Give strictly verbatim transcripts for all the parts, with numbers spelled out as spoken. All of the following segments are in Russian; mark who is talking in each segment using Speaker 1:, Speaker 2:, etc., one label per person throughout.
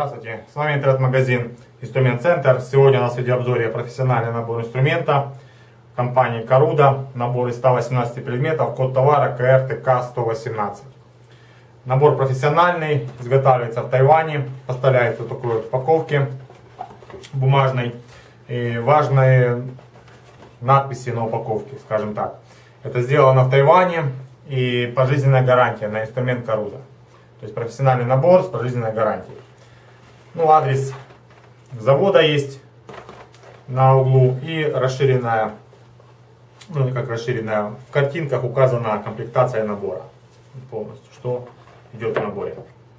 Speaker 1: Здравствуйте, с вами интернет-магазин Инструмент Центр. Сегодня у нас в видеообзоре профессиональный набор инструмента компании Коруда. Набор из ста восемнадцати предметов, код товара ка эр тэ ка сто восемнадцать. Набор профессиональный, изготавливается в Тайване, поставляется в такой вот упаковке бумажной. И важные надписи на упаковке, скажем так. Это сделано в Тайване и пожизненная гарантия на инструмент Коруда. То есть профессиональный набор с пожизненной гарантией. Ну, адрес завода есть на углу и расширенная, ну как расширенная, в картинках указана комплектация набора полностью, что идет в наборе.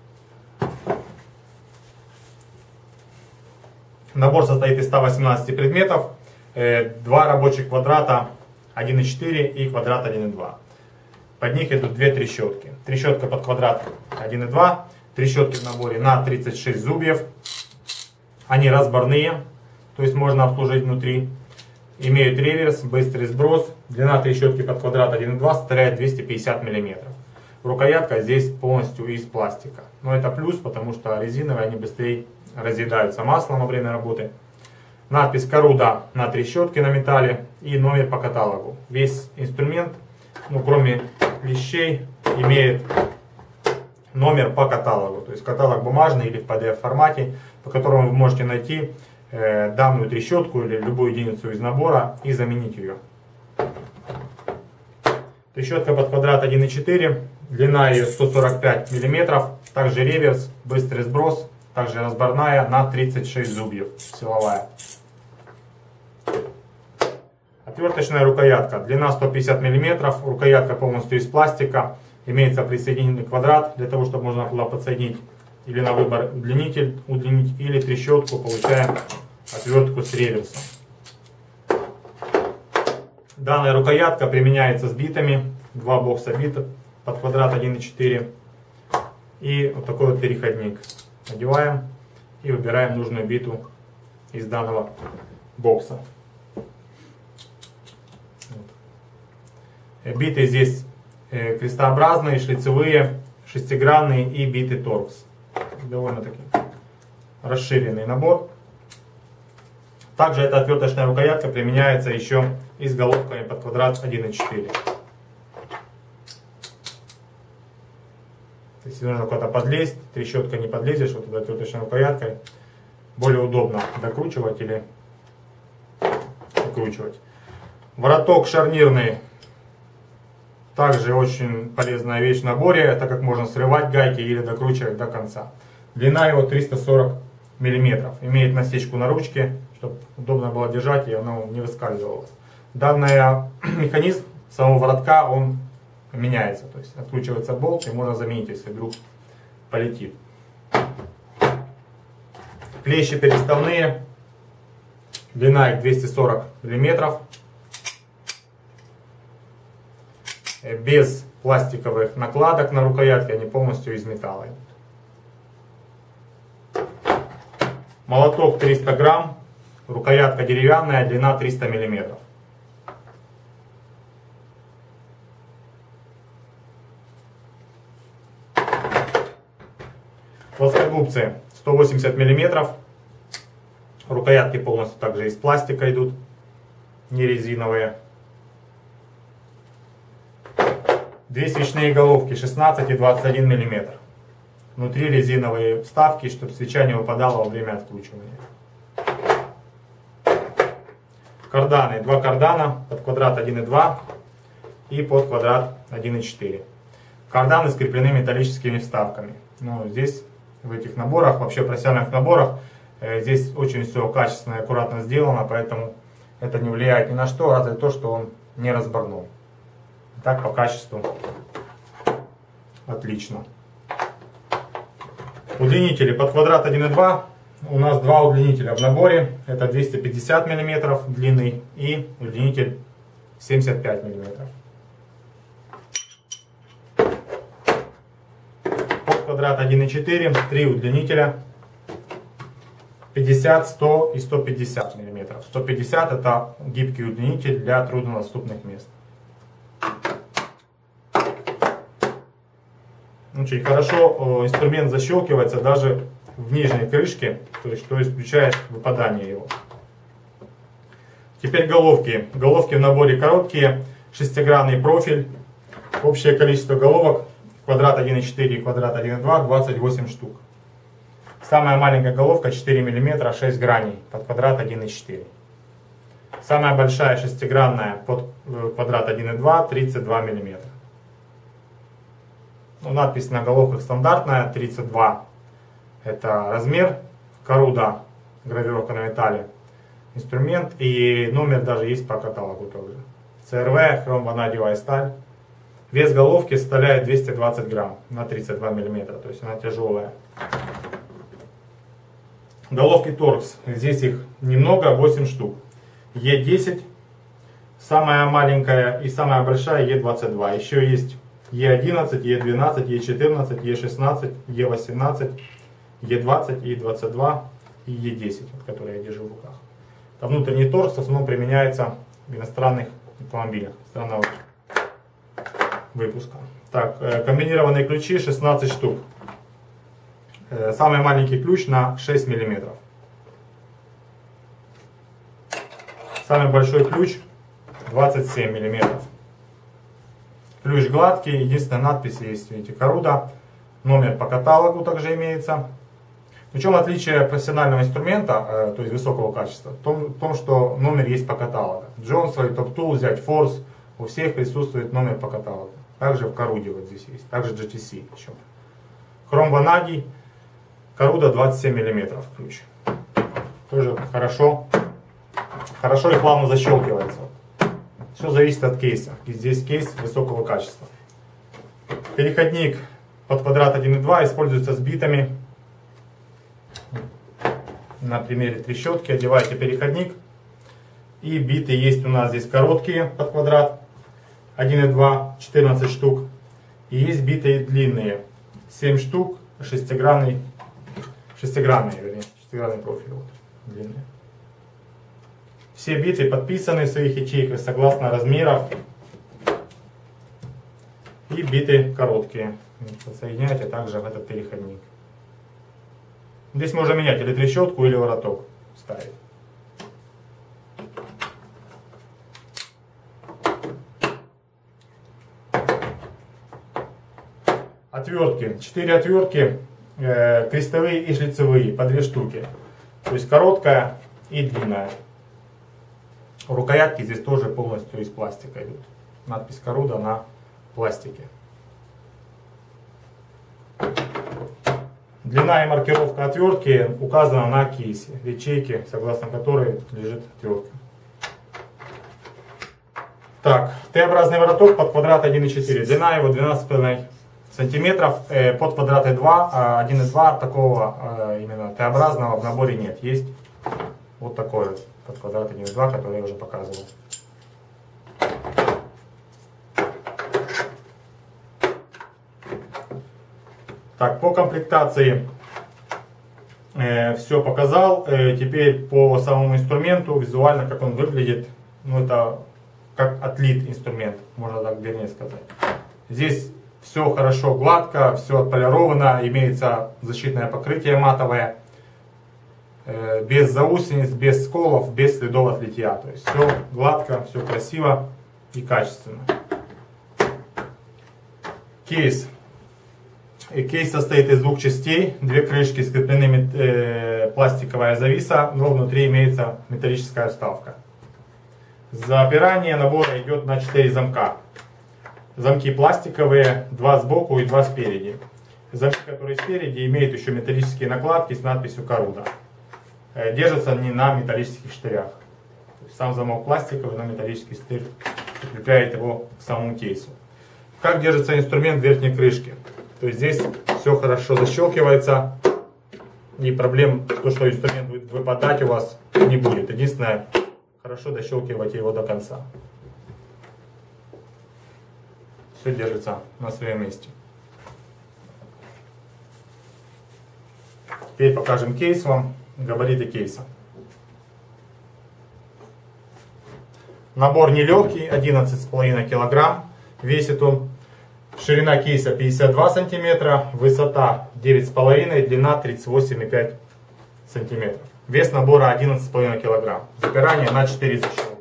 Speaker 1: Набор состоит из ста восемнадцати предметов, два рабочих квадрата один и четыре и квадрат один и два. Под них идут две трещотки. Трещотка под квадрат один и два. Трещотки в наборе на тридцать шесть зубьев. Они разборные, то есть можно обслужить внутри. Имеют реверс, быстрый сброс. Длина трещотки под квадрат один и два составляет двести пятьдесят миллиметров. Рукоятка здесь полностью из пластика. Но это плюс, потому что резиновые, они быстрее разъедаются маслом во время работы. Надпись Коруда на трещотке на металле и номер по каталогу. Весь инструмент, ну кроме клещей, имеет номер по каталогу. То есть каталог бумажный или в пи ди эф формате, по которому вы можете найти э, данную трещотку или любую единицу из набора и заменить ее. Трещотка под квадрат один и четыре, длина ее сто сорок пять миллиметров, также реверс, быстрый сброс, также разборная на тридцать шесть зубьев, силовая. Отверточная рукоятка, длина сто пятьдесят миллиметров, рукоятка полностью из пластика, имеется присоединенный квадрат, для того, чтобы можно туда подсоединить или на выбор удлинитель, удлинить, или трещотку, получаем отвертку с реверсом. Данная рукоятка применяется с битами, два бокса битов под квадрат один и четыре и вот такой вот переходник. Одеваем и выбираем нужную биту из данного бокса. Биты здесь крестообразные, шлицевые, шестигранные и биты торкс. Довольно-таки расширенный набор. Также эта отверточная рукоятка применяется еще и с головками под квадрат один и четыре. Если нужно куда-то подлезть, трещотка не подлезешь, вот этой отверточной рукояткой более удобно докручивать или выкручивать. Вороток шарнирный. Также очень полезная вещь в наборе, так как можно срывать гайки или докручивать до конца. Длина его триста сорок миллиметров. Имеет насечку на ручке, чтобы удобно было держать и оно не выскальзывалось. Данный механизм самого воротка, он меняется. То есть откручивается болт и можно заменить, если вдруг полетит. Клещи переставные. Длина их двести сорок миллиметров. Без пластиковых накладок на рукоятке, они полностью из металла. Молоток триста грамм, рукоятка деревянная, длина триста миллиметров. Плоскогубцы сто восемьдесят миллиметров, рукоятки полностью также из пластика идут, не резиновые. Две свечные головки шестнадцать и двадцать один миллиметр. Внутри резиновые вставки, чтобы свеча не выпадала во время откручивания. Карданы. Два кардана под квадрат один и два и под квадрат один и четыре. Карданы скреплены металлическими вставками. Но здесь, в этих наборах, вообще в профессиональных наборах, здесь очень все качественно и аккуратно сделано, поэтому это не влияет ни на что, разве то, что он не разборной. Так, по качеству отлично. Удлинители под квадрат один и два. У нас два удлинителя в наборе. Это двести пятьдесят миллиметров длинный и удлинитель семьдесят пять миллиметров. Под квадрат один и четыре. Три удлинителя. пятьдесят, сто и сто пятьдесят миллиметров. сто пятьдесят это гибкий удлинитель для труднодоступных мест. Очень хорошо инструмент защелкивается даже в нижней крышке, то есть что исключает выпадание его. Теперь головки. Головки в наборе короткие, шестигранный профиль. Общее количество головок квадрат один и четыре и квадрат один и два двадцать восемь штук. Самая маленькая головка четыре миллиметра, шесть граней под квадрат один и четыре. Самая большая шестигранная под квадрат один и два тридцать два миллиметра. Ну, надпись на головках стандартная, тридцать два. Это размер, коруда, гравировка на металле, инструмент и номер даже есть по каталогу тоже. ЦРВ, хромванадиевая сталь. Вес головки составляет двести двадцать грамм на тридцать два миллиметра, то есть она тяжелая. Головки торкс, здесь их немного, восемь штук. Е десять, самая маленькая и самая большая Е двадцать два. Еще есть Е одиннадцать, Е двенадцать, Е четырнадцать, Е шестнадцать, Е восемнадцать, Е двадцать, Е двадцать два и Е десять, вот, которые я держу в руках. Это внутренний торкс в основном применяется в иностранных автомобилях странного выпуска. Так, комбинированные ключи шестнадцать штук. Самый маленький ключ на шесть миллиметров. Самый большой ключ двадцать семь миллиметров. Ключ гладкий, единственная надпись есть, видите, коруда. Номер по каталогу также имеется. В чем отличие профессионального инструмента, то есть высокого качества? В том, в том что номер есть по каталогу. Джонсовый, Top-Tool, взять Force, у всех присутствует номер по каталогу. Также в коруде вот здесь есть, также джи ти си еще. Хромванадий, коруда двадцать семь миллиметров ключ. Тоже хорошо, хорошо и плавно защелкивается. Все зависит от кейса. И здесь кейс высокого качества. Переходник под квадрат один и два используется с битами. На примере трещотки одеваете переходник. И биты есть у нас здесь короткие под квадрат один и два, четырнадцать штук. И есть битые длинные, семь штук, шестигранный, шестигранный, вернее, шестигранный профиль, вот, длинный. Все биты подписаны в своих ячейках согласно размеров. И биты короткие. Подсоединяйте также в этот переходник. Здесь можно менять или трещотку, или вороток ставить. Отвертки. Четыре отвертки, э, крестовые и шлицевые, по две штуки. То есть короткая и длинная. Рукоятки здесь тоже полностью из пластика идут. Надпись коруда на пластике. Длина и маркировка отвертки указана на кейсе, ячейки, согласно которой лежит отвертка. Так, Т-образный вороток под квадрат один и четыре. Длина его двенадцать с половиной сантиметров. Э, под квадрат два, один и два такого э, именно Т-образного в наборе нет. Есть вот такой вот под квадрат один и два, который я уже показывал. Так, по комплектации э, все показал. Э, теперь по самому инструменту, визуально, как он выглядит. Ну, это как отлит инструмент, можно так вернее сказать. Здесь все хорошо, гладко, все отполировано, имеется защитное покрытие матовое. Э, без заусениц, без сколов, без следов от литья. То есть все гладко, все красиво и качественно. Кейс. Кейс состоит из двух частей, две крышки скреплены э, пластиковая зависа, но внутри имеется металлическая вставка. Запирание набора идет на четыре замка. Замки пластиковые, два сбоку и два спереди. Замки, которые спереди, имеют еще металлические накладки с надписью коруда. Э, держатся они на металлических штырях. Сам замок пластиковый, но металлический штырь прикрепляет его к самому кейсу. Как держится инструмент в верхней крышке? То есть здесь все хорошо защелкивается, и проблем, то, что инструмент будет выпадать, у вас не будет. Единственное, хорошо дощелкивайте его до конца. Все держится на своем месте. Теперь покажем кейс вам, габариты кейса. Набор нелегкий, одиннадцать с половиной килограмм, весит он. Ширина кейса пятьдесят два сантиметра, высота девять с половиной, длина тридцать восемь и пять сантиметров. Вес набора одиннадцать с половиной килограмм. Запирание на четыре защелки.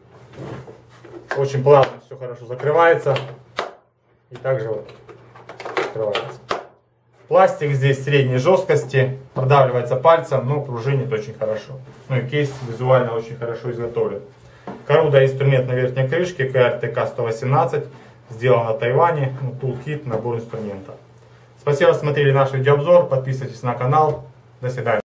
Speaker 1: Очень плавно все хорошо закрывается. И также вот открывается. Пластик здесь средней жесткости, продавливается пальцем, но пружинит очень хорошо. Ну и кейс визуально очень хорошо изготовлен. Коруда инструмент на верхней крышке, ка эр тэ ка сто восемнадцать, сделан на Тайване, ну, тулкит, набор инструмента. Спасибо, что смотрели наш видеообзор, подписывайтесь на канал, до свидания.